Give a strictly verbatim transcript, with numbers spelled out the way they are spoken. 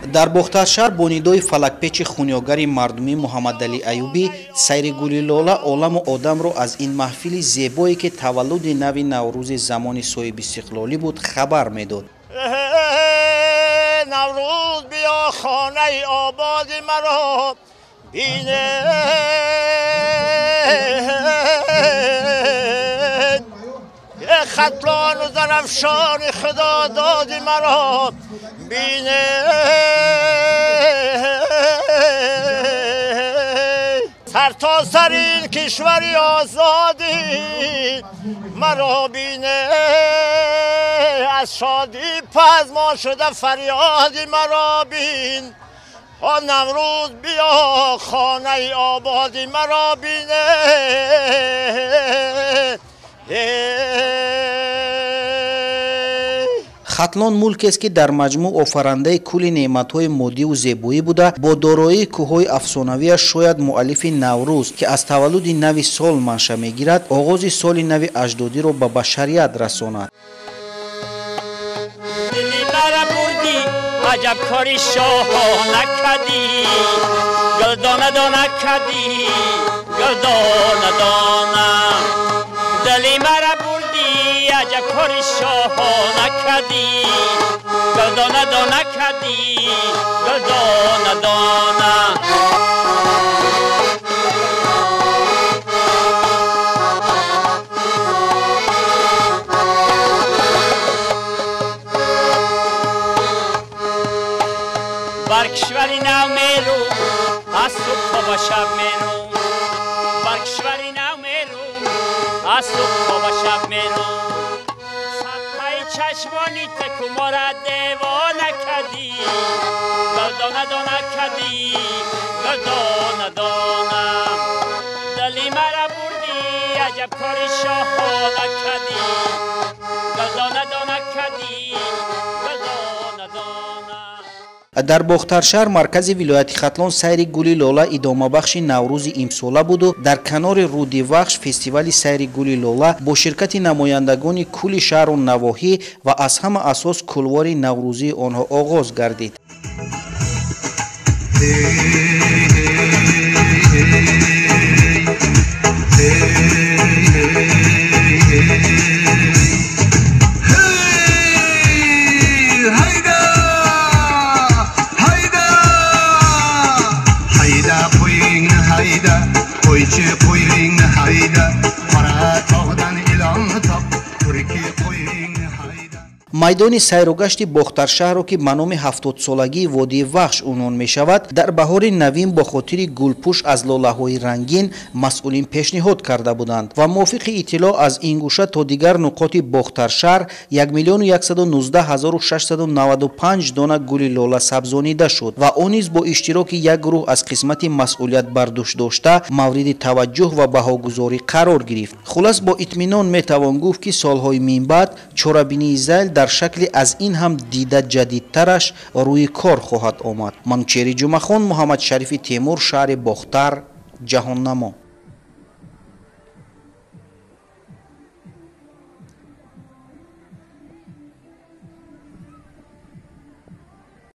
дар бохтаршаҳр бо нидои фалакпечи хунёгари мардумӣ муҳаммадалӣ аюбӣ сайри гули лола оламу одамро аз ин маҳфили зебое ки таваллуди нави наврӯзи замони соҳиби истиқлолӣ буд хабар медод. наврӯз биё хонаи ободи маро бине خطلان و زرفشان خدا دادی مرا بینه سر تا سر این کشوری آزادی مرا بینه از شادی پزمان شده فریادی مرا بین آن نوروز بیا خانه آبادی مرا بینه хатлон мулкест ки дар маҷмӯъ офарандаи кулли неъматҳои моддиву зебоӣ буда бо дороии кӯҳҳои афсонавияш шояд муаллифи наврӯз ки аз таваллуди нави сол манша мегирад оғози соли нави аҷдодиро ба башарият расонад. عجب کاری شاه نکدی گلدانه دانه کدی گلدانه دانه دلی مرا بردی عجب کاری شاه نکدی گلدانه دانه کدی گلدانه دانه بر کشوری نو میرو از صبح تا با شب میرو بر کشوری نو میرو از صبح تا با شب میرو صدقه چشمانی تکو ما را دیوانه کدی گلدانه دانه کدی گلدانه دانه دلی مرا بردی عجب کاری شاهانه کدی گلدانه دانه کدی گلدانه دانه. дар бохтаршаҳр маркази вилояти хатлон сайри гули лола идомабахши наврӯзи имсола буду дар канори руди вахш фестивали сайри гули лола бо ширкати намояндагони кулли шаҳру навоҳӣ ва аз ҳама асос кулвори наврӯзии онҳо оғоз гардид. майдони сайругашти бохтаршаҳрро ки ба номи ҳафтодсолагии водии вахш унвон мешавад дар баҳори навин бо хотири гулпӯш аз лолаҳои рангин масъулин пешниҳод карда буданд ва мувофиқи иттилоъ аз ин гӯша то дигар нуқоти бохтаршаҳр як миллиону яксаду нуздаҳ ҳазору шашсаду наваду панҷ дона гули лола сабзонида шуд ва он низ бо иштироки як гурӯҳ аз қисмати масъулиятбардӯш дошта мавриди таваҷҷӯҳ ва баҳогузорӣ қарор гирифт. хулас бо итминон метавон гуфт ки солҳои минбаъд чорабинии зайл дар шакли аз ин ҳам дида ҷадидтараш рӯи кор хоҳад омад. манучери ҷумахон, муҳаммадшарифи темур, шаҳри бохтар, ҷаҳоннамо.